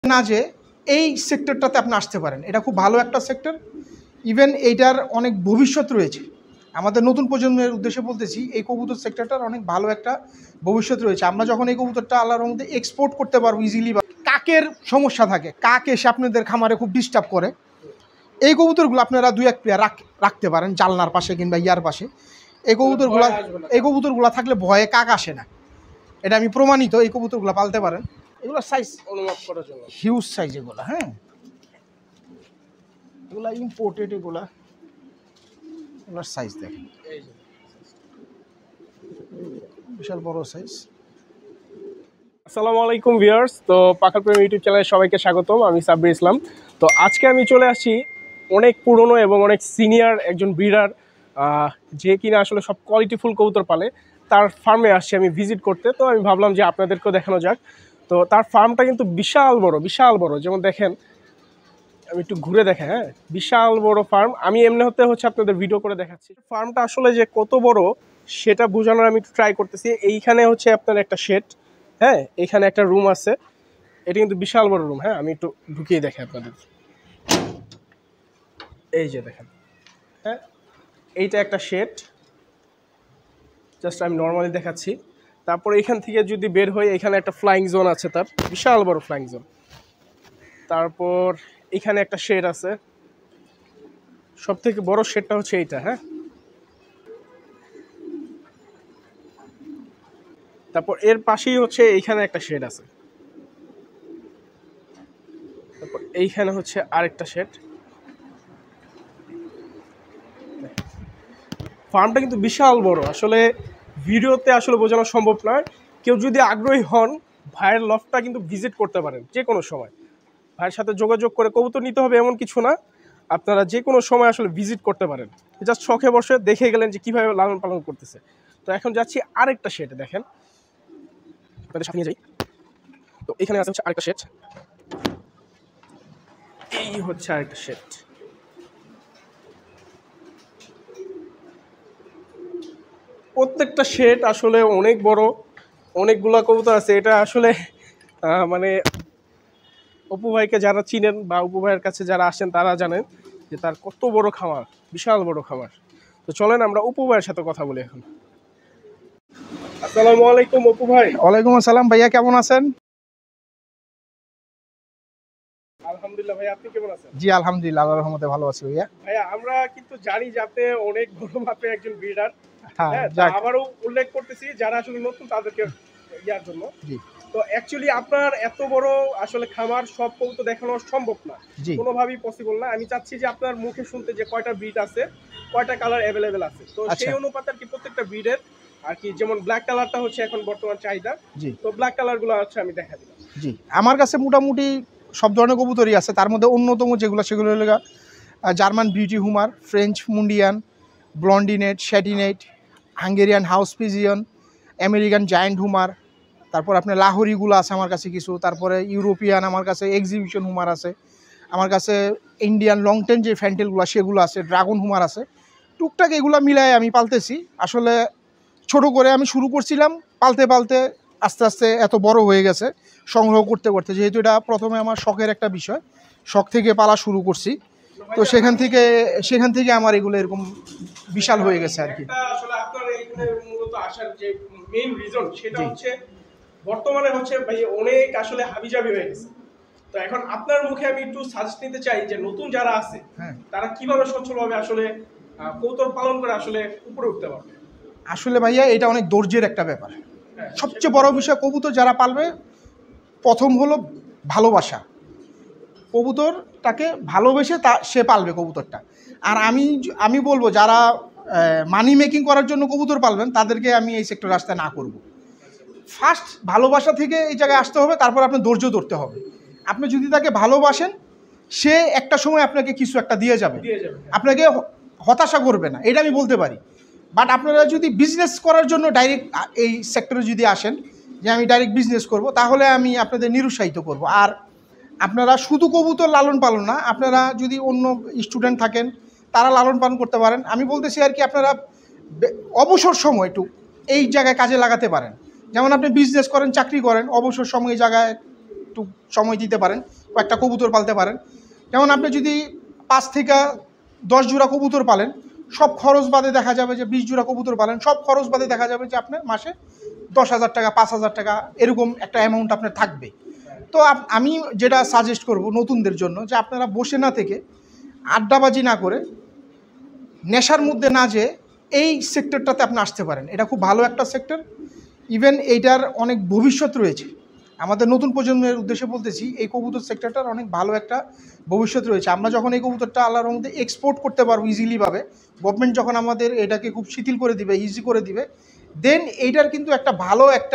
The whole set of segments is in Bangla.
না যে এই সেক্টরটাতে আপনি আসতে পারেন, এটা খুব ভালো একটা সেক্টর। ইভেন এইটার অনেক ভবিষ্যৎ রয়েছে। আমাদের নতুন প্রজন্মের উদ্দেশ্যে বলতেছি, এই কবুতর সেক্টরটার অনেক ভালো একটা ভবিষ্যৎ রয়েছে। আমরা যখন এই কবুতরটা আল্লাহর রহমতে এক্সপোর্ট করতে পারবো ইজিলি। কাকের সমস্যা থাকে, কাক এসে আপনাদের খামারে খুব ডিস্টার্ব করে। এই কবুতরগুলো আপনারা 2-1 পেয়ার রাখতে পারেন জানলার পাশে কিংবা ইয়ার পাশে। এই কবুতরগুলো থাকলে ভয়ে কাক আসে না, এটা আমি প্রমাণিত। এই কবুতরগুলো পালতে পারেন। এগুলো সাইজ অনুমাপ করার জন্য হিউজ সাইজ এগুলো। হ্যাঁ, এগুলা ইম্পোর্টেড, এগুলার সাইজ দেখেন, বিশাল বড় সাইজ। আসসালামু আলাইকুম ভিউয়ার্স, তো পাখাল প্রেম ইউটিউব চ্যানেলে সবাইকে স্বাগতম। আমি সাব্বির ইসলাম। তো আজকে আমি চলে আসছি অনেক পুরনো এবং অনেক সিনিয়র একজন ব্রিডার, যে কিনা আসলে সব কোয়ালিটিফুল কবুতর পালে, তার ফার্মে আসছি আমি ভিজিট করতে। তো আমি ভাবলাম যে আপনাদেরকেও দেখানো যাক। তো তার ফার্মটা কিন্তু বিশাল বড়, যেমন দেখেন, আমি একটু ঘুরে দেখে। হ্যাঁ, বিশাল বড় ফার্ম। আমি এমনি হচ্ছে আপনাদের ভিডিও করে দেখাচ্ছি। ফার্মটা আসলে যে কত বড় সেটা বোঝানোর আমি একটু ট্রাই করতেছি। এইখানে হচ্ছে আপনার একটা শেড, হ্যাঁ, এখানে একটা রুম আছে। এটা কিন্তু বিশাল বড় রুম। হ্যাঁ, আমি একটু ঢুকিয়ে দেখি আপনাদের। এই যে দেখেন, হ্যাঁ, এইটা একটা শেড, জাস্ট আমি নর্মালি দেখাচ্ছি। তারপরে এখান থেকে যদি বের হই, এখানে একটা ফ্লাইং জোন আছে, তার বিশাল বড় ফ্লাইং জোন। তারপর এখানে একটা শেড আছে, সব থেকে বড় শেডটা হচ্ছে এইটা। হ্যাঁ, তারপর এর পাশেই হচ্ছে এইখানে একটা শেড আছে। তারপর এইখানে হচ্ছে আরেকটা শেড। ফার্মটা কিন্তু বিশাল বড়, আসলে ভিডিওতে আসলে বোঝানো সম্ভব নয়। কেউ যদি আগ্রহী হন, ভাইয়ের লফটটা কিন্তু ভিজিট করতে পারেন যে কোনো সময়। ভাইয়ের সাথে যোগাযোগ করে কবুতর নিতে হবে এমন কিছু না, আপনারা যে কোনো সময় আসলে ভিজিট করতে পারেন। জাস্ট শখে বসে দেখে গেলেন যে কীভাবে লালন পালন করতেছে। তো এখন যাচ্ছি আরেকটা শেড, দেখেন আপনাদের সাথে নিয়ে যাই। তো এখানে আছে হচ্ছে আরেকটা শেড, এই হচ্ছে আরেকটা শেড। প্রত্যেকটা শেড আসলে অনেক বড়, অনেকগুলা কবুতর আছে। এটা আসলে মানে অপু ভাইকে যারা চিনেন বা অপু ভাইয়ের কাছে যারা আসেন তারা জানেন যে তার কত বড় খামার, বিশাল বড় খামার। তো চলেন আমরা অপু ভাইয়ের সাথে কথা বলি এখন। আসসালামু আলাইকুম অপু ভাই। ওয়ালাইকুম আসসালাম ভাইয়া, কেমন আছেন? আলহামদুলিল্লাহ ভাই, আপনি কেমন আছেন? জি আলহামদুলিল্লাহ, আল্লাহর রহমতে ভালো আছি ভাইয়া। ভাইয়া, আমরা কিন্তু জানি যে আপনি অনেক বড় মাপের একজন ব্রিডার। হ্যাঁ, আবারও উল্লেখ করতেছি যারা আসলে নতুন তাদেরকে ইয়ার জন্য। জি, তো অ্যাকচুয়ালি আপনার এত বড় আসলে খামার, সব কবুতর দেখানো সম্ভব না, কোনোভাবেই পসিবল না। আমি চাচ্ছি যে আপনার মুখে শুনতে যে কয়টা ব্রিড আছে, কয়টা কালার অ্যাভেলেবেল আছে, তো সেই অনুপাতে আর কি প্রত্যেকটা ব্রিডের আর কি, যেমন ব্ল্যাক কালারটা হচ্ছে এখন বর্তমান চাহিদা, তো ব্ল্যাক কালারগুলো হচ্ছে আমি দেখা দিলাম। জি, আমার কাছে মোটামুটি সব ধরনের কবুতরই আছে। তার মধ্যে অন্যতম যেগুলো সেগুলো হলো German beauty homer, French mondain, blondinette, satinette, Hungarian house pigeon, American giant homer, তারপর আপনার লাহোরিগুলো আছে আমার কাছে কিছু, তারপরে ইউরোপিয়ান আমার কাছে এক্সিবিশন হুমার আছে, আমার কাছে ইন্ডিয়ান লং টেন যে ফ্যান্টেলগুলো সেগুলো আছে, ড্রাগন হুমার আছে। টুকটাক এগুলো মিলায় আমি পালতেছি। আসলে ছোট করে আমি শুরু করছিলাম, পালতে পালতে আস্তে আস্তে এত বড় হয়ে গেছে সংগ্রহ করতে করতে। যেহেতু এটা প্রথমে আমার শখের একটা বিষয়, শখ থেকে পালা শুরু করছি, তো সেখান থেকে আমার এগুলো এরকম বিশাল হয়ে গেছে আর কি। আসলে আপনার এখানে মূলত আসার যে মেইন রিজন সেটা হচ্ছে বর্তমানে হচ্ছে ভাই অনেক আসলে হাবিজাবি হয়ে গেছে। তো এখন আপনার মুখে আমি একটু সাজেস্ট নিতে চাই যে নতুন যারা আছে তারা কিভাবে সচ্ছলভাবে আসলে কবুতর পালন করে আসলে উপরে উঠতে পারবে। আসলে ভাইয়া এটা অনেক ধৈর্যের একটা ব্যাপার। সবচেয়ে বড় বিষয়, কবুতর যারা পালবে, প্রথম হলো ভালোবাসা। কবুতরটাকে ভালোবেসে সে পালবে কবুতরটা। আর আমি বলবো যারা মানি মেকিং করার জন্য কবুতর পালবেন তাদেরকে আমি এই সেক্টরে আসতে না করব। ফার্স্ট ভালোবাসা থেকে এই জায়গায় আসতে হবে, তারপর আপনার ধৈর্য ধরতে হবে। আপনি যদি তাকে ভালোবাসেন, সে একটা সময় আপনাকে কিছু একটা দিয়ে যাবে, আপনাকে হতাশা করবে না, এটা আমি বলতে পারি। বাট আপনারা যদি বিজনেস করার জন্য ডাইরেক্ট এই সেক্টরে যদি আসেন যে আমি ডাইরেক্ট বিজনেস করব, তাহলে আমি আপনাদের নিরুৎসাহিত করব। আর আপনারা শুধু কবুতর লালন পালন না, আপনারা যদি অন্য স্টুডেন্ট থাকেন তারা লালন পালন করতে পারেন। আমি বলতেছি আর কি, আপনারা অবসর সময় একটু এই জায়গায় কাজে লাগাতে পারেন। যেমন আপনি বিজনেস করেন, চাকরি করেন, অবসর সময় এই জায়গায় একটু সময় দিতে পারেন, কয়েকটা কবুতর পালতে পারেন। যেমন আপনি যদি 5 থেকে 10 জোড়া কবুতর পালেন, সব খরচ বাদে দেখা যাবে যে 20 জোড়া কবুতর পালেন, সব খরচ বাদে দেখা যাবে যে আপনার মাসে 10,000 টাকা 5,000 টাকা এরকম একটা অ্যামাউন্ট আপনার থাকবে। তো আমি যেটা সাজেস্ট করব নতুনদের জন্য, যে আপনারা বসে না থেকে, আড্ডাবাজি না করে, নেশার মধ্যে না যেয়ে এই সেক্টরটাতে আপনি আসতে পারেন। এটা খুব ভালো একটা সেক্টর। ইভেন এইটার অনেক ভবিষ্যৎ রয়েছে। আমাদের নতুন প্রজন্মের উদ্দেশ্যে বলতেছি, এই কবুতর সেক্টরটার অনেক ভালো একটা ভবিষ্যৎ রয়েছে। আমরা যখন এই কবুতরটা আল্লাহর রহমতে এক্সপোর্ট করতে পারবো ইজিলিভাবে, গভর্নমেন্ট যখন আমাদের এটাকে খুব শিথিল করে দিবে, ইজি করে দিবে, দেন এইটার কিন্তু একটা ভালো একটা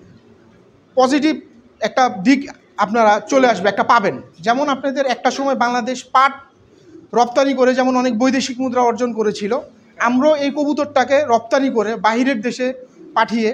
পজিটিভ একটা দিক আপনারা চলে আসবে, একটা পাবেন। যেমন আপনাদের একটা সময় বাংলাদেশ পাট রপ্তানি করে যেমন অনেক বৈদেশিক মুদ্রা অর্জন করেছিল, আমরাও এই কবুতরটাকে রপ্তানি করে বাহিরের দেশে পাঠিয়ে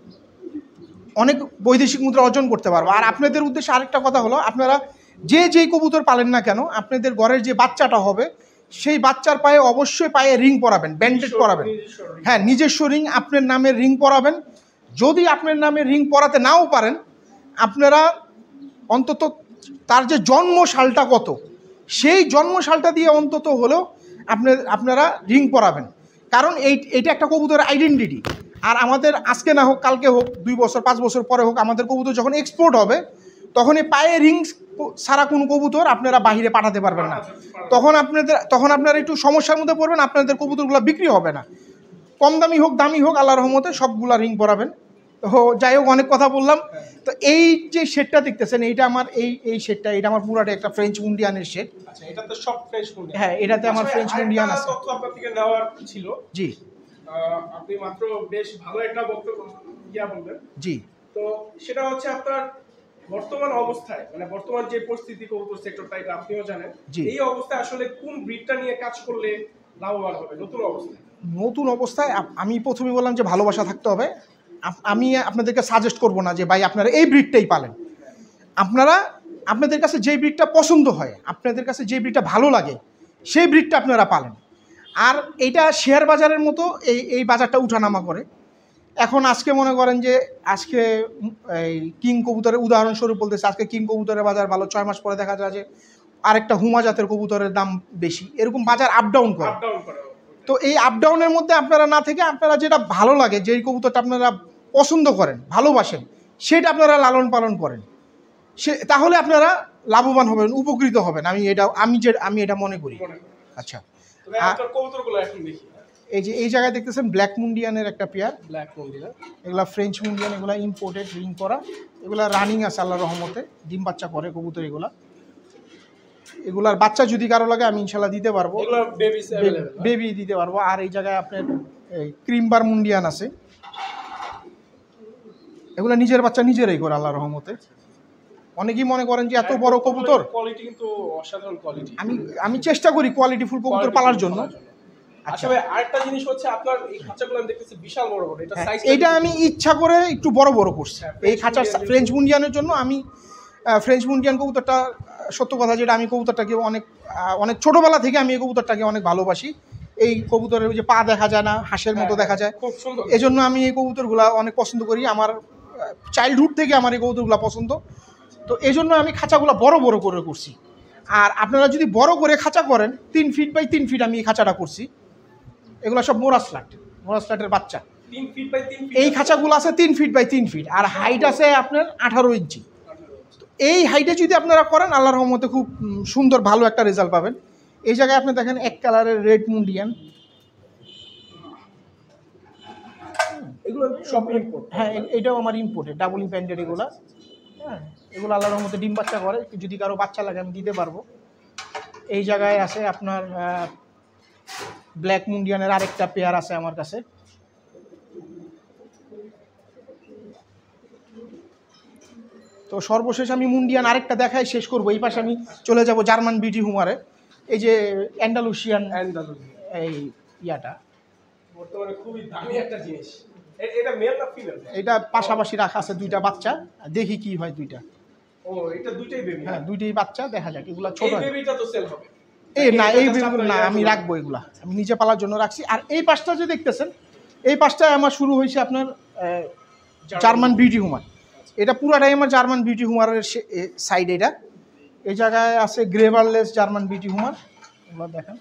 অনেক বৈদেশিক মুদ্রা অর্জন করতে পারবো। আর আপনাদের উদ্দেশ্যে আরেকটা কথা হলো, আপনারা যেই কবুতর পালেন না কেন, আপনাদের ঘরের যে বাচ্চাটা হবে, সেই বাচ্চার পায়ে অবশ্যই পায়ে রিং পরাবেন, ব্যান্ডেড পরাবেন। হ্যাঁ, নিজস্ব রিং, আপনার নামের রিং পরাবেন। যদি আপনার নামে রিং পরাতে নাও পারেন, আপনারা অন্তত তার যে জন্ম সালটা কত, সেই জন্ম সালটা দিয়ে অন্তত হলেও আপনারা রিং পরাবেন। কারণ এইটা একটা কবুতরের আইডেন্টিটি। আর আমাদের আজকে না হোক, কালকে হোক, 2 বছর 5 বছর পরে হোক, আমাদের কবুতর যখন এক্সপোর্ট হবে, তখন এই পায়ে রিং ছাড়া কোনো কবুতর আপনারা বাহিরে পাঠাতে পারবেন না। তখন আপনারা একটু সমস্যার মধ্যে পড়বেন, আপনাদের কবুতরগুলো বিক্রি হবে না। কম দামি হোক দামি হোক, আল্লাহর রহমতে সবগুলা রিং পরাবেন। তো যাই হোক, অনেক কথা বললাম। তো এই যে শেডটা দেখতেছেন, এইটা আমার এই শেডটা, এটা আমার পুরাটা একটা ফ্রেঞ্চ মুন্ডিয়ানের শেড। আচ্ছা, এটা তো সব ফ্রেঞ্চ মুন্ডিয়ান। হ্যাঁ, এটাতে আমার ফ্রেঞ্চ মুন্ডিয়ান আছে। তথ্য আপনার থেকে নেওয়ার ছিল। জি, আপনি মাত্র বেশ ভালো একটা বক্তব্য বলবেন। জি। তো সেটা হচ্ছে আপনার বর্তমান অবস্থায়, মানে বর্তমান যে পরিস্থিতি কবুতর সেক্টরটা, এটা আপনিও জানেন, এই অবস্থায় আসলে কোন ব্রিডটা নিয়ে কাজ করলে লাভবান হবে নতুন অবস্থায়? আমি প্রথমে বললাম যে ভালোবাসা থাকতে হবে। আমি আপনাদেরকে সাজেস্ট করব না যে ভাই আপনারা এই ব্রিডটাই পালেন। আপনাদের কাছে যে ব্রিডটা পছন্দ হয়, আপনাদের কাছে যে ব্রিডটা ভালো লাগে, সেই ব্রিডটা আপনারা পালেন। আর এইটা শেয়ার বাজারের মতো এই বাজারটা উঠানামা করে। এখন আজকে মনে করেন যে আজকে এই কিং কবুতরের উদাহরণস্বরূপ বলতেছে, আজকে কিং কবুতরের বাজার ভালো, 6 মাস পরে দেখা যায় যে আরেকটা হুমা জাতের কবুতরের দাম বেশি। এরকম বাজার আপ ডাউন করে। তো এই আপ ডাউনের মধ্যে আপনারা না থেকে, আপনারা যেটা ভালো লাগে, যেই কবুতরটা আপনারা পছন্দ করেন, ভালোবাসেন, সেটা আপনারা লালন পালন করেন, তাহলে আপনারা লাভবান হবেন, উপকৃত হবেন। আমি এটা মনে করি। আচ্ছা, এই জায়গায় দেখতেছেন ব্ল্যাক মুন্ডিয়ানের একটা পেয়ার। এগুলা ফ্রেঞ্চ মুন্ডিয়ান, এগুলা ইম্পোর্টেড, রিং করা। এগুলা রানিং আছে আল্লাহর রহমতে, ডিম বাচ্চা করে কবুতর। এগুলার বাচ্চা যদি কারো লাগে আমি ইনশাল্লাহ দিতে পারবো, বেবি দিতে পারবো। আর এই জায়গায় আপনার ক্রিমবার মুন্ডিয়ান আছে। এগুলো নিজের বাচ্চা নিজেরাই করে আল্লাহর রহমতে। অনেকেই মনে করেন যে এত বড় কবুতর, কোয়ালিটি কিন্তু অসাধারণ কোয়ালিটি। আমি চেষ্টা করি কোয়ালিটিফুল কবুতর পালার জন্য। আচ্ছা, আরেকটা জিনিস হচ্ছে আপনার এই খাঁচাগুলো আমি দেখতেছি বিশাল বড় বড়। এটা সাইজ, এটা আমি ইচ্ছা করে একটু বড় বড় করছি এই খাঁচার ফ্রেঞ্চ মুন্ডিয়ানের জন্য। আমি ফ্রেঞ্চ মুন্ডিয়ান কবুতরটা, সত্য কথা যেটা, আমি কবুতরটাকে অনেক ছোটোবেলা থেকে আমি এই কবুতরটাকে অনেক ভালোবাসি। এই কবুতরের যে পা দেখা যায় না, হাঁসের মতো দেখা যায়, খুব সুন্দর। এজন্য আমি এই কবুতরগুলো অনেক পছন্দ করি। আমার চাইল্ডহুড থেকে আমার এই কবুতরগুলো পছন্দ। তো এই জন্য আমি খাঁচাগুলো বড় বড় করে করছি। আর আপনারা যদি বড় করে খাঁচা করেন, 3 ফিট বাই 3 ফিট আমি এই খাঁচাটা করছি। এগুলো সব মোরাসলাটের বাচ্চা। 3 ফিট বাই 3 ফিট এই খাঁচাগুলো আছে 3 ফিট বাই 3 ফিট। আর হাইট আছে আপনার 18 ইঞ্চি। এই হাইটে যদি আপনারা করেন, আল্লাহর রহমতে খুব সুন্দর ভালো একটা রেজাল্ট পাবেন। এই জায়গায় আপনি দেখেন এক কালারের রেড মুন্ডিয়ান। এগুলো সব ইম্পোর্ট। হ্যাঁ, এটাও আমার ইম্পোর্টেড, ডাবল ইম্প্যান্টেড এগুলো। হ্যাঁ, এগুলো আল্লাহর রহমতে ডিম বাচ্চা করে। যদি কারো বাচ্চা লাগে আমি দিতে পারবো। এই জায়গায় আছে আপনার ব্ল্যাক মুন্ডিয়ানের আরেকটা পেয়ার আছে আমার কাছে। তো সর্বশেষ আমি মুন্ডিয়ান আরেকটা দেখাই শেষ করবো। এই পাশে আমি চলে যাব জার্মান বিউটি হুমারে। এই যে অ্যান্ডালুসিয়ান এই ইয়াটা বর্তমানে খুবই দামি একটা জিনিস। এটা মেল না ফিমেল? এটা পাশাপাশি রাখা আছে, দুইটা বাচ্চা। দেখি কি হয় দুইটা। ও, এটা দুইটাই বেবি? হ্যাঁ, দুইটাই বাচ্চা। দেখা যাক। এগুলা ছোট। এই বেবিটা তো সেল হবে? এই বেবিগুলো না, আমি রাখবো। এগুলা আমি নিজে পালার জন্য রাখছি। আর এই পাশটা যে দেখতেছেন, এই পাশটায় আমার শুরু হয়েছে আপনার জার্মান বিউটি হুমার। এটা পুরাটাই আমার জার্মান বিউটি হুমারের সাইড। এটা এই জায়গায় আছে গ্রেভারলেস জার্মান বিউটি হুমার, এগুলো দেখেন,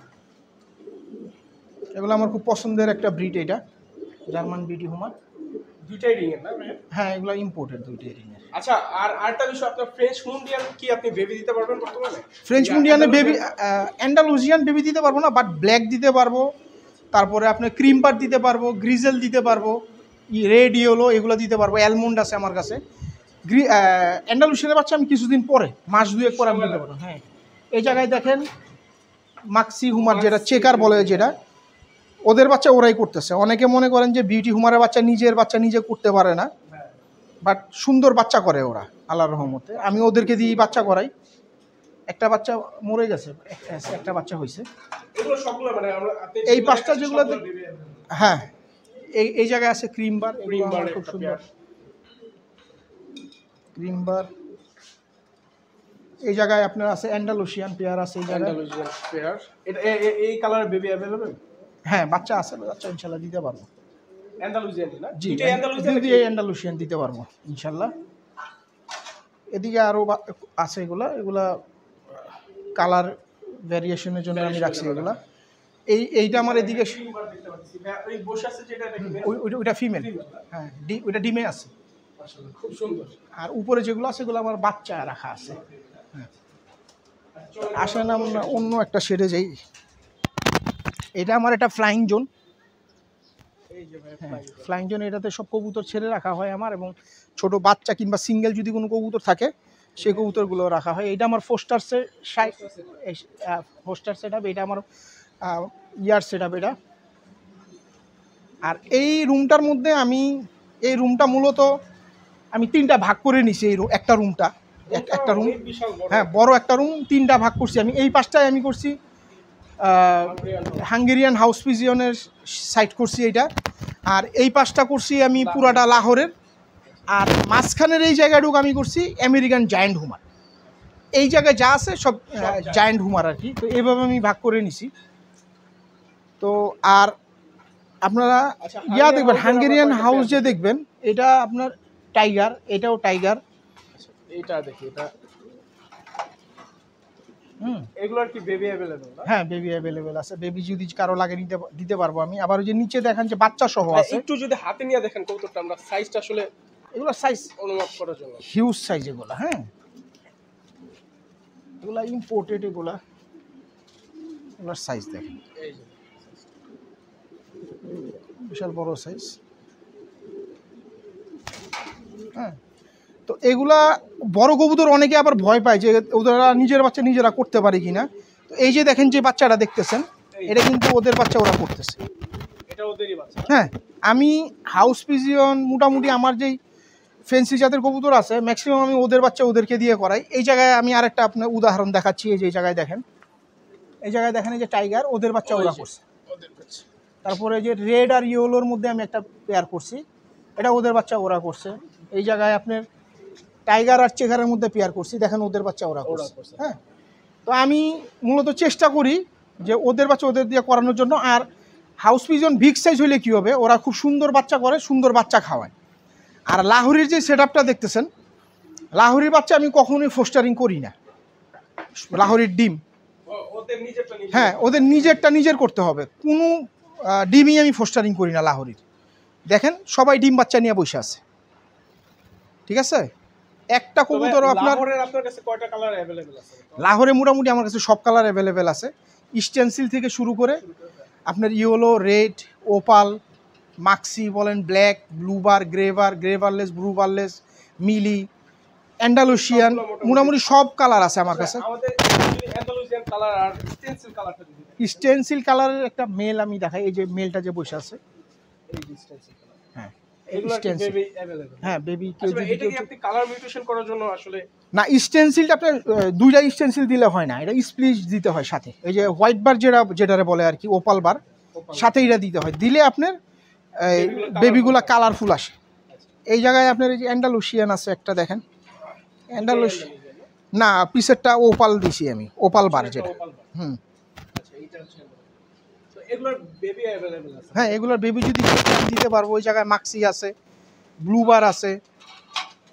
এগুলো আমার খুব পছন্দের একটা ব্রিড। এটা জার্মান বিউটি হুমার, দুইটাই রিং এর না? হ্যাঁ এগুলো ইম্পোর্টেড, দুইটাই রিং এর। আচ্ছা, আর আরেকটা বিষয়, আপনার ফ্রেঞ্চ মুন্ডিয়ান কি আপনি বেবি দিতে পারবেন বর্তমানে? ফ্রেঞ্চ মুন্ডিয়ানে বেবি, অ্যান্ডালুজিয়ান বেবি দিতে পারবো না, বাট ব্ল্যাক দিতে পারবো, তারপরে আপনার ক্রিম পার দিতে পারবো, গ্রিজেল দিতে পারবো, রেড ইয়েলো এগুলো দিতে পারবো, অ্যালমন্ড আছে আমার কাছে। অ্যান্ডালুসিয়ানের বাচ্চা আমি কিছুদিন পরে, মাস দুয়েক পরে আমি দিতে পারবো। হ্যাঁ এই জায়গায় দেখেন মাক্সি হুমার, যেটা চেকার বলে, যেটা ওদের বাচ্চা ওরাই করতেছে। অনেকে মনে করেন যে বিউটি হুমারের বাচ্চা নিজে করতে পারে না, বাট সুন্দর বাচ্চা করে ওরা আল্লাহর রহমতে। আমি ওদেরকে দিয়ে বাচ্চা করাই। একটা বাচ্চা মরে গেছে, একটা বাচ্চা হয়েছে। এই পাঁচটা যেগুলো, হ্যাঁ এই জায়গায় আছে ক্রিম বার, খুব সুন্দর ক্রিম বার। এই জায়গায় আপনার আছে অ্যান্ডালুসিয়ান পেয়ার আছে এই জায়গায়। এটা এই কালারের বেবি अवेलेबल? হ্যাঁ বাচ্চা আছে, বাচ্চা ইনশাআল্লাহ দিতে পারবো। অ্যান্ডালুসিয়ান না? জি অ্যান্ডালুসিয়ান দিতে পারবো ইনশাআল্লাহ। এদিকে আরো আছে, এগুলা কালার ভ্যারিয়েশনের জন্য আমি রাখছি এগুলা। এইটা আমার এদিকে ওইটা ফিমেল, হ্যাঁ ওইটা ডিমে আছে, খুব সুন্দর। আর উপরে যেগুলো আছে সেগুলো আমার বাচ্চা রাখা আছে। আসেন আমরা অন্য একটা শেডে যাই। এটা আমার একটা ফ্লাইং জোন, ফ্লাইং জোন। এটাতে সব কবুতর ছেড়ে রাখা হয় আমার, এবং ছোট বাচ্চা কিংবা সিঙ্গেল যদি কোনো কবুতর থাকে সেই কবুতরগুলো রাখা হয়। এটা আমার হোস্টার সেট আপ, এটা আমার ইয়ার সেট আপ এটা। আর এই রুমটার মধ্যে এই রুমটা মূলত আমি তিনটা ভাগ করে নিছি। একটা রুম, হ্যাঁ বড় একটা রুম, তিনটা ভাগ করছি আমি। এই পাশটায় আমি করছি হাঙ্গেরিয়ান হাউস পিজিয়নের সাইট করছি এইটা, আর এই পাশটা করছি আমি পুরাটা লাহোরের, আর মাঝখানের এই জায়গাটুকু আমি করছি আমেরিকান জায়ান্ট হুমার। এই জায়গায় যা আছে সব জায়ান্ট হুমার আর কি। তো এইভাবে আমি ভাগ করে নিছি। তো আর আপনারা দেখবেন হাঙ্গেরিয়ান হাউস যে দেখবেন, এটা আপনার টাইগার, এটাও টাইগার। এটা দেখি, এটা এগুলোর কি বেবি अवेलेबल? হ্যাঁ বেবি अवेलेबल আছে। বেবি যদি কারো লাগে দিতে পারবো আমি। আবার ওই যে নিচে দেখেন যে বাচ্চা সহ আছে। একটু যদি হাতে নিয়ে দেখেন কবুতরটা, আমরা সাইজটা আসলে এগুলো সাইজ অনুমান করার জন্য, হিউজ সাইজ এগুলো। হ্যাঁ এগুলা ইম্পোর্টেড, এগুলোর সাইজ দেখেন, এই যে বিশাল বড় সাইজ। হ্যাঁ তো এগুলা বড় কবুতর অনেকে আবার ভয় পায় যে ওরা নিজের বাচ্চা নিজেরা করতে পারে কিনা। তো এই যে দেখেন যে বাচ্চাটা দেখতেছেন, এটা কিন্তু ওদের বাচ্চা ওরা করতেছে। এটা ওদেরই বাচ্চা। হ্যাঁ আমি হাউস পিজিয়ন মোটামুটি আমার যেই ফেন্সি জাতের কবুতর আছে ম্যাক্সিমাম আমি ওদের বাচ্চা ওদেরকে দিয়ে করাই। এই জায়গায় আমি আরেকটা আপনার উদাহরণ দেখাচ্ছি। এই যে এই জায়গায় দেখেন, এই যে টাইগার, ওদের বাচ্চা ওরা করছে। তারপরে যে রেড আর ইয়েলোর মধ্যে আমি একটা পেয়ার করছি, এটা ওদের বাচ্চা ওরা করছে। এই জায়গায় আপনার টাইগার আর চেকারের মধ্যে পেয়ার করছি, দেখেন ওদের বাচ্চা ওরা করছে। হ্যাঁ তো আমি মূলত চেষ্টা করি যে ওদের বাচ্চা ওদের দিয়ে করানোর জন্য। আর হাউস পিজন বিগ সাইজ হইলে কী হবে, ওরা খুব সুন্দর বাচ্চা করে, সুন্দর বাচ্চা খাওয়ায়। আর লাহোরের যে সেট আপটা দেখতেছেন, লাহোরের বাচ্চা আমি কখনোই ফোস্টারিং করি না। লাহোরের ডিম, হ্যাঁ ওদের নিজেরটা নিজের করতে হবে, কোনো ডিমই আমি ফোস্টারিং করি না লাহোরের। দেখেন সবাই ডিম বাচ্চা নিয়ে বসে আছে, ঠিক আছে। একটা কবুতর আপনার কাছে কয়টা কালার अवेलेबल আছে? লাহোরে মোটামুটি আমার কাছে সব কালার অ্যাভেলেবেল আছে, স্টেনসিল থেকে শুরু করে আপনার ইয়েলো, রেড, ওপাল, মাক্সি বলেন, ব্ল্যাক, ব্লুবার, গ্রেভারলেস, ব্লুবারলেস, মিলি, অ্যান্ডালুসিয়ান, মোটামুটি সব কালার আছে আমার কাছে। স্টেনসিল কালারের একটা মেল আমি দেখাই, এই যে মেলটা যে বসে আছে, হ্যাঁ হ্যাঁ বেবি। কালার মিউটেশন করার জন্য আসলে না, স্টেনসিলটা আপনার দুইটা স্টেনসিল দিলে হয় না, এটা স্প্লিট দিতে হয় সাথে। এই যে হোয়াইট বার যেটারে বলে আর কি, ওপাল বার, সাথে এটা দিতে হয়। দিলে আপনার বেবিগুলা কালারফুল আসে। এই জায়গায় আপনার এই যে অ্যান্ডালুসিয়ান আছে একটা, দেখেন অ্যান্ডালুসিয়ান না, পিসেরটা ওপাল দিছি আমি, ওপাল বার যেটা। হ্যাঁ এগুলোর বেবি যদি দিতে পারবো। ওই জায়গায় মাক্সি আছে, ব্লুবার আছে,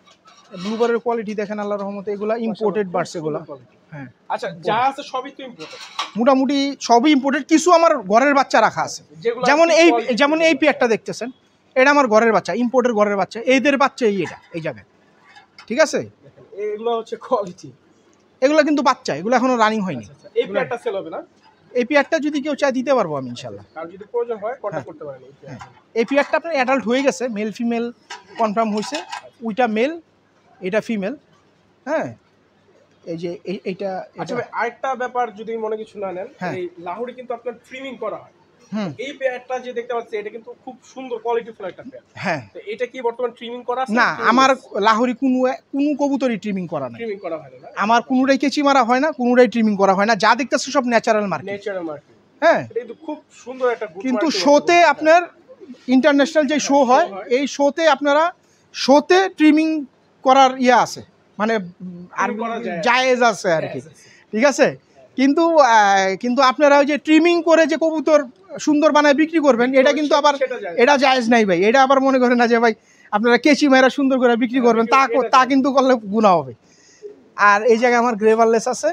ব্লুবারের কোয়ালিটি দেখেন আল্লাহর রহমতে, এগুলা ইম্পোর্টেড বার্ডস এগুলা। হ্যাঁ আচ্ছা, যা আছে সবই তো ইম্পোর্টেড, মোটামুটি সবই ইম্পোর্টেড। কিছু আমার ঘরের বাচ্চা রাখা আছে, যেমন এই পেয়ারটা দেখতেছেন, এটা আমার ঘরের বাচ্চা, ইম্পোর্টের ঘরের বাচ্চা। এদের বাচ্চা এটা এই জায়গায়, ঠিক আছে। এগুলো হচ্ছে কোয়ালিটি, এগুলো কিন্তু বাচ্চা, এগুলো এখনো রানিং হয়নি। এই পেয়ারটা সেল হবে না? এই পেয়ারটা যদি কেউ চায় দিতে পারবো আমি ইনশাল্লাহ, আর যদি প্রয়োজন হয় কন্টাক্ট করতে পারেন। এই পেয়ারটা আপনার অ্যাডাল্ট হয়ে গেছে, মেল ফিমেল কনফার্ম হয়েছে, ওইটা মেল এটা ফিমেল। হ্যাঁ এই যে এইটা। আচ্ছা ভাই, আরেকটা ব্যাপার, যদি মনে কিছু না নেন, এই লাহোরি কিন্তু আপনার ট্রিমিং করা হয়। এই পেয়ারটা যে দেখতে পাচ্ছি, এটা কিন্তু খুব সুন্দর কোয়ালিটিফুল একটা পেয়ার। হ্যাঁ, তো এটা কি বর্তমান ট্রিমিং করা আছে? না, আমার লাহোরি কোনো কবুতরই ট্রিমিং করা না, ট্রিমিং করা হয় না। আমার কোনোটাই কেচি মারা হয় না, কোনোটাই ট্রিমিং করা হয় না, যা দেখতেছে সব ন্যাচারাল মার্কিং। ন্যাচারাল মার্কিং, হ্যাঁ। এটা কিন্তু খুব সুন্দর একটা গুড। কিন্তু শোতে আপনার ইন্টারন্যাশনাল যে শো হয়, এই শোতে আপনারা শোতে ট্রিমিং করার ইয়ে আছে, মানে আর জায়েজ আছে আর কি, ঠিক আছে। কিন্তু আপনারা ওই যে ট্রিমিং করে যে কবুতর সুন্দর বানায় বিক্রি করবেন, এটা কিন্তু আবার এটা জায়েজ নাই ভাই। এটা আবার মনে করেন না যে ভাই আপনারা কেচি মেয়েরা সুন্দর করে বিক্রি করবেন, তা কিন্তু করলে গুনাহ হবে। আর এই জায়গায় আমার গ্রেভারলেস আছে,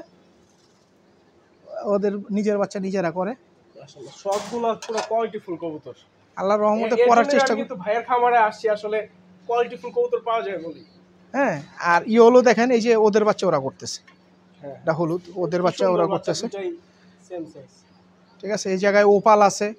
ওদের নিজের বাচ্চা নিজেরা করে। সবগুলো পুরো কোয়ালিটিফুল কবুতর, আল্লাহর রহমতে করার চেষ্টা করি। কিন্তু ভাইয়ের খামারে আসছি আসলে কোয়ালিটিফুল কবুতর পাওয়া যায় বলি। হ্যাঁ, আর ইয়েলো দেখেন, এই যে ওদের বাচ্চা ওরা করতেছে, এটা হলুদ, ওদের বাচ্চা ওরা করতেছে, ঠিক আছে। এই জায়গায় ওপাল আছে,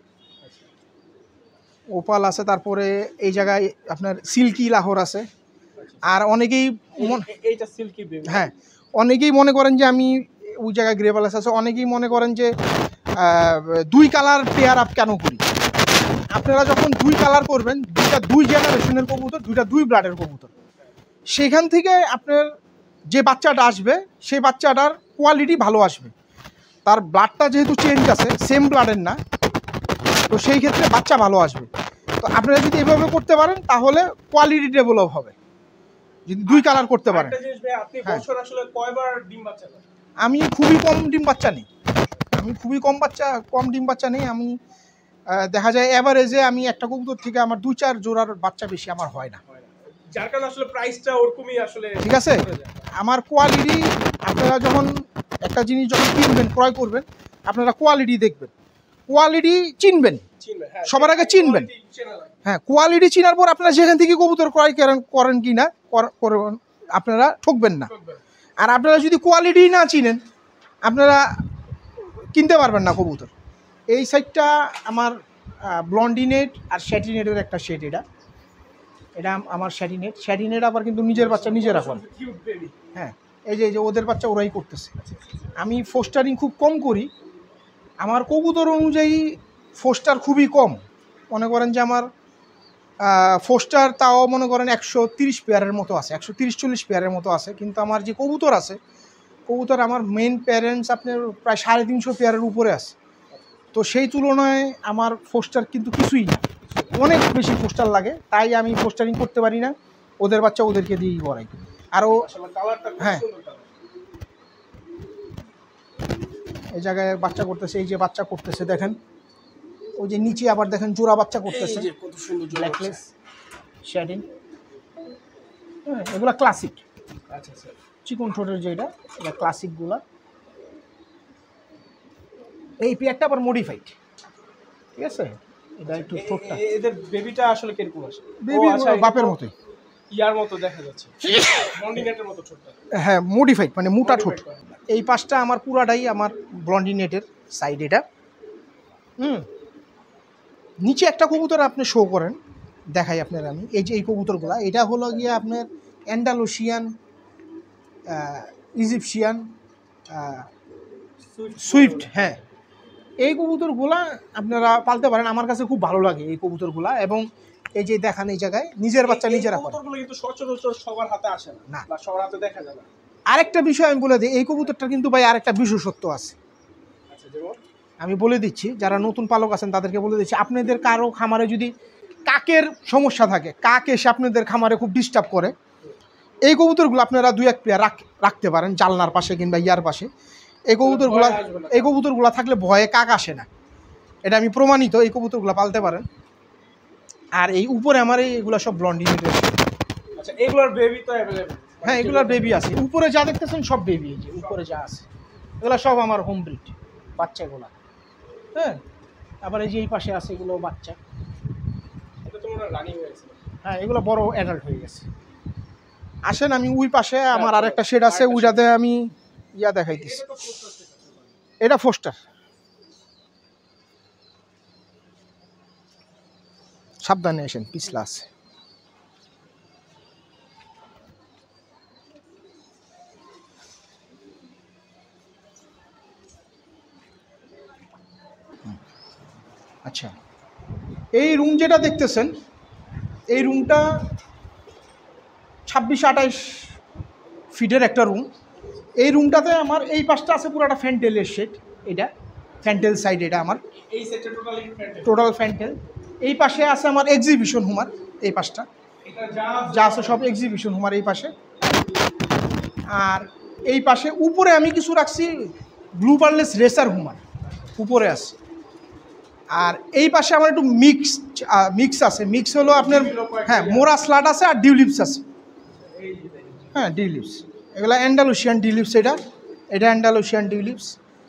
ওপাল আছে, তারপরে এই জায়গায় আপনার সিল্কি লাহোর আছে। আর অনেকেই এইটা সিল্কি বেবি, হ্যাঁ, অনেকেই মনে করেন যে আমি ওই জায়গায় গ্রেভারলেস আছে, অনেকেই মনে করেন যে দুই কালার পেয়ার আপ কেন করি। আপনারা যখন দুই কালার করবেন, দুই জেনারেশনের কবুতর, দুই ব্লাডের কবুতর, সেখান থেকে আপনার যে বাচ্চাটা আসবে সেই বাচ্চাটার কোয়ালিটি ভালো আসবে। তার ব্লাডটা যেহেতু চেঞ্জ আছে, সেম ব্লাডের না, তো সেই ক্ষেত্রে বাচ্চা ভালো আসবে। তো আপনারা যদি এভাবে করতে পারেন তাহলে কোয়ালিটি ডেভেলপ হবে, যদি দুই কালার করতে পারেন। আমি খুবই কম ডিম বাচ্চা নেই, ডিম বাচ্চা নেই আমি। দেখা যায় এভারেজে আমি একটা কবুতর থেকে আমার 2-4 জোড়ার বাচ্চা বেশি আমার হয় না, যার কারণে আসলে প্রাইসটা ওরকমই আসলে, ঠিক আছে। আমার কোয়ালিটি, আপনারা যখন একটা জিনিস যখন কিনবেন, ক্রয় করবেন, আপনারা কোয়ালিটি দেখবেন, কোয়ালিটি চিনবেন, সবার আগে চিনবেন। হ্যাঁ, কোয়ালিটি চিনার পর আপনারা যেখান থেকে কবুতর ক্রয় করেন কি না করবেন, আপনারা ঠকবেন না। আর আপনারা যদি কোয়ালিটি না চিনেন, আপনারা কিনতে পারবেন না কবুতর। এই সাইডটা আমার ব্লন্ডিনেট আর শ্যাটিনেটের একটা শেড, এটা আমার শ্যাটিনেট আবার কিন্তু নিজের বাচ্চা নিজেরা করে। হ্যাঁ, এই যে ওদের বাচ্চা ওরাই করতেছে। আমি ফোস্টারিং খুব কম করি, আমার কবুতর অনুযায়ী ফোস্টার খুবই কম। মনে করেন যে আমার ফোস্টার তাও মনে করেন 130 পেয়ারের মতো আছে, 130-140 পেয়ারের মতো আছে। কিন্তু আমার যে কবুতর আছে, কবুতর আমার মেন প্যারেন্টস আপনার প্রায় 350 পেয়ারের উপরে আছে। তো সেই তুলনায় আমার ফোস্টার কিন্তু কিছুই না, অনেক বেশি পোস্টার লাগে, তাই আমি পোস্টারিং করতে পারি না। ওদের বাচ্চা ওদেরকে দিয়েই করাই। আরও হ্যাঁ, এই জায়গায় বাচ্চা করতেছে, এই যে বাচ্চা করতেছে দেখেন, ওই যে নিচে আবার দেখেন জোড়া বাচ্চা করতেছে, কত সুন্দর ব্ল্যাকলেস শ্যাডিং। হ্যাঁ, এগুলো ক্লাসিক। আচ্ছা স্যার, চিকন ঠোঁটের যেটা, এটা ক্লাসিকগুলা। এই পেয়ারটা আবার মডিফাইড, ঠিক আছে। এটা একটু ঠোঁটটা, এদের বেবিটা আসলে কিরকম আসে? বেবি বাপের মতোই, ইয়ার মতো দেখা যাচ্ছে, ব্লন্ডিনেটের মতো ঠোঁটটা। হ্যাঁ, মডিফাইড মানে মোটা ঠোঁট। এই পাশটা আমার পুরাটাই আমার ব্লন্ডিনেটের সাইড এটা। নিচে একটা কবুতর আপনি শো করেন, দেখাই আপনার আমি। এই যে এই কবুতরগুলা, এটা হলো গিয়ে আপনার অ্যান্ডালুসিয়ান, ইজিপশিয়ান, সুইফট। হ্যাঁ, এই কবুতরগুলা আপনারা পালতে পারেন, আমার কাছে খুব ভালো লাগে এই কবুতরগুলা। এবং এই যে দেখান, এই জায়গায় নিজের বাচ্চা নিজেরা করে। কবুতরগুলো কিন্তু সচরাচর সবার হাতে আসে না, বা সবার হাতে দেখা যায় না। আরেকটা বিষয় আমি বলে দিই, এই কবুতরটা কিন্তু ভাই আরেকটা বিশেষত্ব আছে। আমি বলে দিচ্ছি, যারা নতুন পালক আছেন তাদেরকে বলে দিচ্ছি, আপনাদের কারো খামারে যদি কাকের সমস্যা থাকে, কাক এসে আপনাদের খামারে খুব ডিস্টার্ব করে, এই কবুতরগুলো আপনারা 2-1 পেয়ার রাখতে পারেন জালনার পাশে কিংবা ইয়ার পাশে। এই কবুতরগুলো থাকলে ভয়ে কাক আসে না, এটা আমি প্রমাণিত। এই কবুতরগুলো পালতে পারেন। আর এই উপরে আমার এইগুলো সব ব্লন্ডিনেটের। আচ্ছা, এগুলোর বেবি তো অ্যাভেলেবল? হ্যাঁ এগুলার বেবি আছে, উপরে যা দেখতেছেন সব বেবি, এই যে উপরে যা আছে এগুলো সব আমার হোম ব্রিড বাচ্চা এগুলা। হ্যাঁ আবার এই যে এই পাশে আছে এগুলো বাচ্চা। এটা তো মনে হয় রানিং হয়েছে। হ্যাঁ এগুলো বড় অ্যাডাল্ট হয়ে গেছে। আসেন আমি ওই পাশে আমার আরেকটা শেড আছে, ওইটাতে আমি ইয়া দেখাইতেছি। এটা ফোস্টার, সাবধানে আসেন পিছলা আছে। আচ্ছা এই রুম যেটা দেখতেছেন এই রুমটা 26-28 ফিটের একটা রুম। এই রুমটাতে আমার এই পাশটা আছে পুরোটা ফ্যান্টেলের শেড, এটা ফ্যান্টেল সাইড, এটা আমার এই সেটটা টোটালি ফ্যান্টেল। Total fantail. এই পাশে আছে আমার এক্সিবিশন হুমার, এই পাশটা এটা যা আছে সব এক্সিবিশন হুমার এই পাশে। আর এই পাশে উপরে আমি কিছু রাখছি ব্লু বার্লেস রেসার হুমার উপরে আছে। আর এই পাশে আমার একটু মিক্স আছে, মিক্স হলো আপনার হ্যাঁ মোরা স্লাট আছে আর ডিউলিপস আছে। হ্যাঁ ডিউলিপস এগুলো অ্যান্ডালুসিয়ান ডিউলিপস, এটা অ্যান্ডালুসিয়ান ডিউলিপস,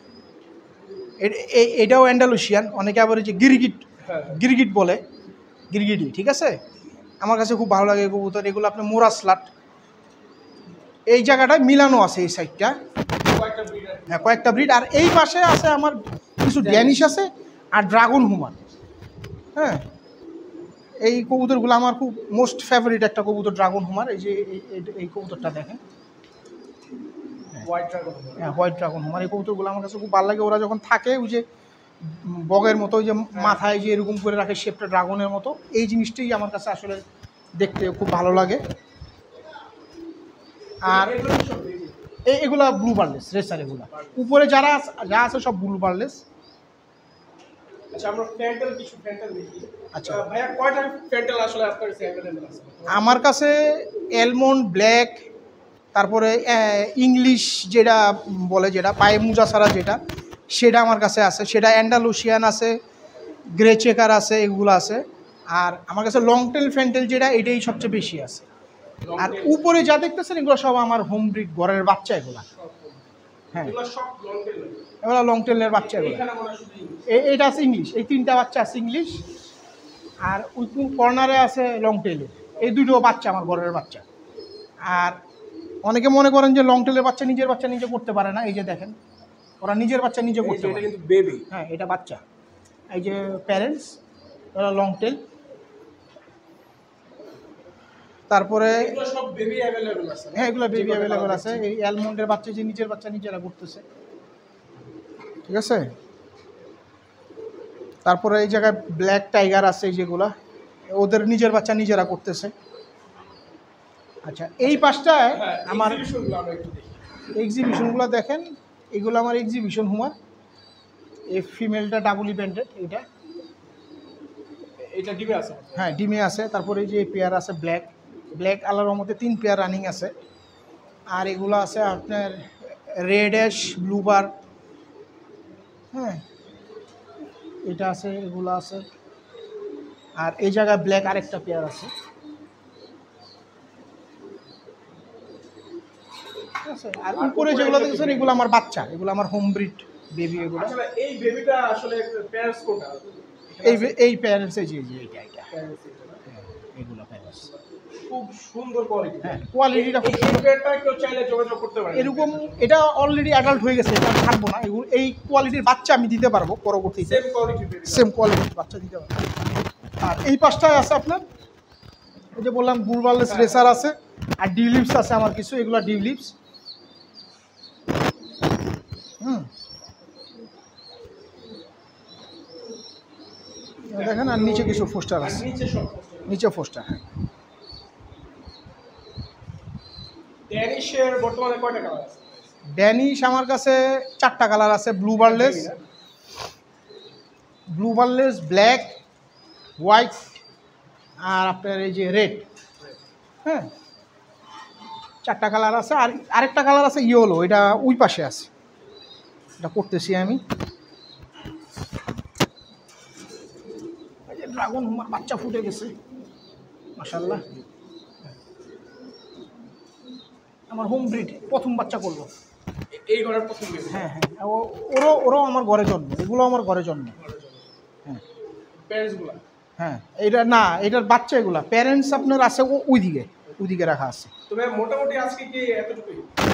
এটাও অ্যান্ডালুসিয়ান, অনেকে আবার যে গিরগিট বলে, গিরগিটি, ঠিক আছে। আমার কাছে খুব ভালো লাগে কবুতর এগুলো। আপনার মোরা স্লাট এই জায়গাটায় মিলানো আছে, এই সাইডটা হ্যাঁ কয়েকটা ব্রিড। আর এই পাশে আছে আমার কিছু ড্যানিশ আছে আর ড্রাগন হুমার। হ্যাঁ এই কবুতরগুলো আমার খুব মোস্ট ফেভারিট একটা কবুতর ড্রাগন হুমার। এই যে এই কবুতরটা দেখেন, হ্যাঁ হোয়াইট ড্রাগন হুমার। এই কবুতরগুলো আমার কাছে খুব ভালো লাগে। ওরা যখন থাকে ওই যে বগের মতো, ওই যে মাথায় যে এরকম করে রাখে শেপটা ড্রাগনের মতো, এই জিনিসটাই আমার কাছে আসলে দেখতে খুব ভালো লাগে। আর এগুলা ব্লু বার্লেস রেসার, এগুলা উপরে যা আছে সব ব্লু বার্লেস। আচ্ছা আমরা ফ্যান্টেল কিছু ফ্যান্টেল দেখি। আচ্ছা ভাইয়া কয়টা ফ্যান্টেল আসলে আপনার কাছে অ্যাভেলেবল আছে? আমার কাছে অ্যালমন্ড ব্ল্যাক, তারপরে ইংলিশ যেটা বলে, যেটা পায়ে মুজা ছাড়া যেটা, সেটা আমার কাছে আছে। সেটা অ্যান্ডালুসিয়ান আছে, গ্রে চেকার আছে, এগুলো আছে। আর আমার কাছে লং টেল ফ্যান্টেল যেটা, এটাই সবচেয়ে বেশি আছে। আর উপরে যা দেখতেছেন এগুলো সব আমার হোম ব্রিড ঘরের বাচ্চা এগুলা। হ্যাঁ এগুলো লং টেলের বাচ্চা এগুলো। এইটা আছে ইংলিশ, এই তিনটা বাচ্চা আছে ইংলিশ। আর ওই কর্নারে আছে লং টেলের, এই দুটো বাচ্চা আমার ঘরের বাচ্চা। আর অনেকে মনে করেন যে লং টেলের বাচ্চা নিজের বাচ্চা নিজে করতে পারে না, এই যে দেখেন ওরা নিজের বাচ্চা নিজে করতে পারে। এটা কিন্তু বেবি, হ্যাঁ এটা বাচ্চা, এই যে প্যারেন্টস, ওরা লং টেল। তারপরে সব বেবি অ্যাভেলেবল আছে। হ্যাঁ এগুলো বেবি অ্যাভেলেবল আছে। এই অ্যালমন্ডের বাচ্চা যে নিজের বাচ্চা নিজেরা করতেছে, ঠিক আছে। তারপরে এই জায়গায় ব্ল্যাক টাইগার আছে, যেগুলা ওদের নিজের বাচ্চা নিজেরা করতেছে। আচ্ছা এই পাশটায় আমার এক্সিবিশনগুলো দেখেন, এগুলো আমার এক্সিবিশন হুমার। এই ফিমেলটা ডাবলি ব্যান্ডেড, এটা ডিমে আছে। হ্যাঁ ডিমে আছে। তারপরে এই যে পেয়ার আছে ব্ল্যাক আলার মধ্যে 3 পেয়ার রানিং আছে। আর এগুলো আছে আপনার রেড অ্যাশ ব্লুবার, হ্যাঁ এটা আছে, এগুলো আছে। আর এই জায়গায় ব্ল্যাক আরেকটা পেয়ার আছে, ঠিক আছে। আর উপরে যেগুলো দেখছেন এগুলো আমার বাচ্চা, এগুলো আমার হোম ব্রিড বেবি এগুলো। আসলে এই বেবিটা আসলে প্যারেন্টস কোনটা? এই প্যারেন্টস, এই যে এইটা এগুলো প্যারেন্টস। খুব সুন্দর কোয়ালিটি। হ্যাঁ কোয়ালিটিটা খুব এই পেয়ারটা কেউ চাইলে যোগাযোগ করতে পারে। এরকম এটা অলরেডি অ্যাডাল্ট হয়ে গেছে, এটা থাকবো না। এগুলো এই কোয়ালিটির বাচ্চা আমি দিতে পারবো পরবর্তীতে, সেম কোয়ালিটির বাচ্চা দিতে পারবো। আর এই পাশটায় আছে আপনার এই যে বললাম ব্লু বার্লেস রেসার আছে, আর ডিউলিপস আছে আমার কিছু, এগুলো ডিউলিপস। দেখেন আর নিচে কিছু ফোস্টার আছে, নিচে ফোস্টার। হ্যাঁ ড্যানিশের বর্তমানে কয়টা কালার আছে? ড্যানিশ আমার কাছে 4টা কালার আছে। ব্লু বার্লেস, ব্ল্যাক, হোয়াইট, আর আপনার এই যে রেড। হ্যাঁ 4টা কালার আছে। আর আরেকটা কালার আছে ইয়েলো, এটা ওই পাশে আছে, এটা করতেছি আমি। ড্রাগন বাচ্চা ফুটে গেছে মাশাআল্লাহ। আমার হোম ব্রিড, প্রথম বাচ্চা করলো। এই ঘরের প্রথম বেবি? হ্যাঁ হ্যাঁ, ওরাও আমার ঘরে জন্ম, এগুলো আমার ঘরে জন্ম। হ্যাঁ প্যারেন্টসগুলো? হ্যাঁ, এটা না, এটার বাচ্চা এগুলা, প্যারেন্টস আপনার আছে ওইদিকে রাখা আছে। তবে মোটামুটি আজকে কি এতটুকুই?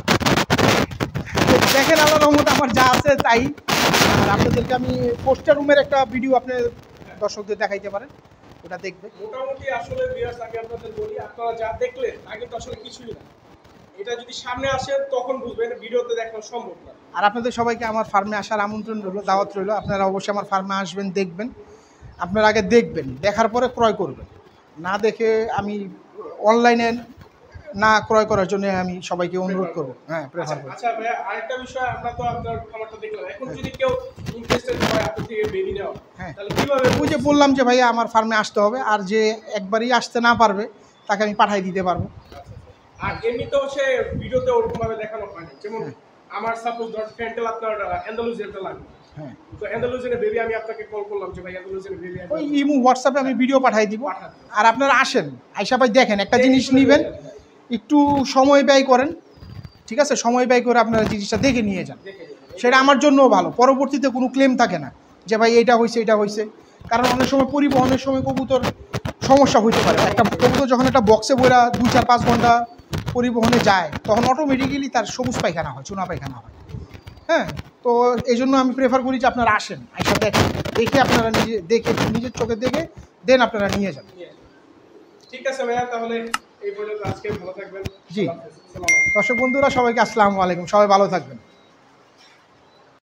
দেখেন আল্লাহর রহমতে আমার যা আছে তাই। আর আপনাদেরকে আমি পোস্টার রুমের একটা ভিডিও আপনি দর্শকদের দেখাইতে পারেন, ওটা দেখবে। মোটামুটি আসলে ভিউয়ার্স আগে আপনাদের বলি, আপনারা যা দেখলেন আগে তো আসলে কিছুই না, এটা যদি সামনে আসে তখন বুঝবেন, ভিডিওতে দেখানো সম্ভব না। আর আপনাদের সবাইকে আমার ফার্মে আসার আমন্ত্রণ রইল, দাওয়াত রইল। আপনারা অবশ্যই আমার ফার্মে আসবেন, দেখবেন। আপনারা আগে দেখবেন, দেখার পরে ক্রয় করবেন। না দেখে আমি অনলাইনে না ক্রয় করার জন্য আমি সবাইকে অনুরোধ করবো। হ্যাঁ, প্রেফার করব। আচ্ছা ভাইয়া, আরেকটা বিষয়, আমরা তো আপনার খামারটা দেখলাম, এখন যদি কেউ ইন্টারেস্টেড হয় আপনার থেকে বেবি নেওয়া, হ্যাঁ, তাহলে কিভাবে? ওই যে বললাম যে ভাইয়া আমার ফার্মে আসতে হবে, আর যে একবারই আসতে না পারবে তাকে আমি পাঠিয়ে দিতে পারবো। আর এমনিতে হচ্ছে ভিডিওতে ওরকম ভাবে দেখানো হয় না, যেমন আমার সাপোজ ধর ফ্যান্টেল আপনার অ্যান্ডালুজিয়ানটা লাগবে, হ্যাঁ, তো অ্যান্ডালুজিয়ানের বেবি আমি আপনাকে কল করলাম যে ভাই অ্যান্ডালুজিয়ানের বেবি ওই ইমো হোয়াটসঅ্যাপে আমি ভিডিও পাঠিয়ে দিব। আর আপনারা আসেন, আইসা ভাই দেখেন, একটা জিনিস নেবেন, একটু সময় ব্যয় করেন, ঠিক আছে? সময় ব্যয় করে আপনারা জিনিসটা দেখে নিয়ে যান, সেটা আমার জন্যও ভালো। পরবর্তীতে কোনো ক্লেম থাকে না যে ভাই এটা হয়েছে। কারণ অনেক সময় পরিবহনের সময় কবুতর সমস্যা হইতে পারে। একটা কবুতর যখন একটা বক্সে বইরা 2-4-5 ঘন্টা পরিবহনে যায়, তখন অটোমেটিক্যালি তার সবুজ পায়খানা হয়, চুনা পায়খানা হয়। হ্যাঁ, তো এই জন্য আমি প্রেফার করি যে আপনারা আসেন, আইসা দেখে আপনারা নিজের চোখে দেখে দেন আপনারা নিয়ে যান। ঠিক আছে ভাইয়া, তাহলে এই পর্যন্ত আজকে, ভালো থাকবেন। জি, দর্শক বন্ধুরা সবাইকে আসসালামু আলাইকুম, সবাই ভালো থাকবেন।